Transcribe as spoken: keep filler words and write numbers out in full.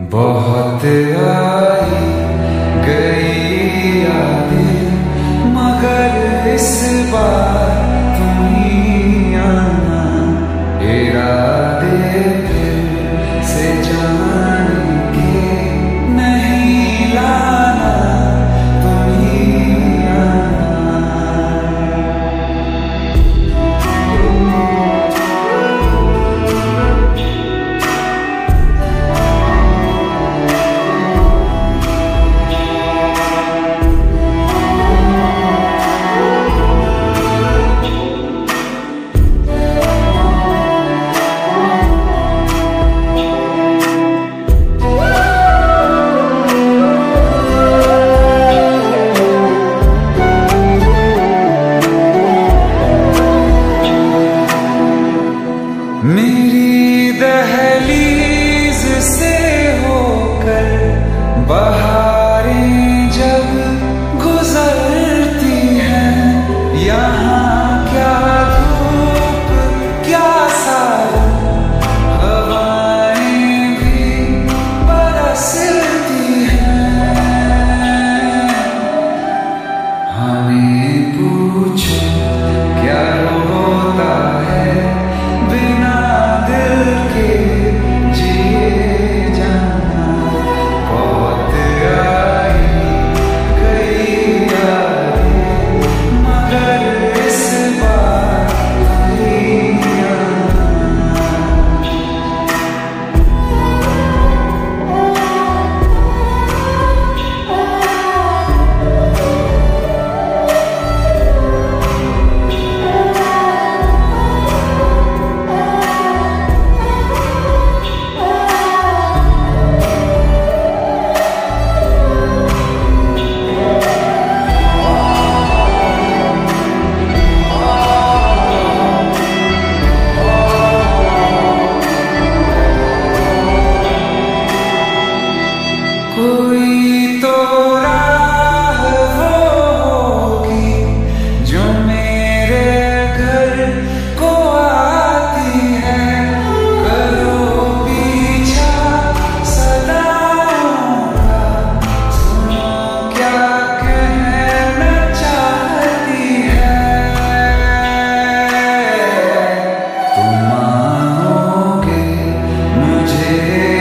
बहुत आई गई यादें, मगर इस बार तुम ही आना। इरादे फिर से जाने के नहीं लाना, तुम ही आना। मेरी दहलीज से होकर बहारें जब गुजरती हैं, यहाँ क्या धूप क्या सावन, हवाएं भी बरसती हैं। हमें पूछो क्या होता है बिना दिल के जिए जाना। बहुत आई गई यादें, मगर इस बार नहीं आना। कोई तो राह वो होगी जो मेरे घर को आती है। करो पीछा सदाओं का, सुनो क्या कहना चाहती है। तुम आओगे मुझे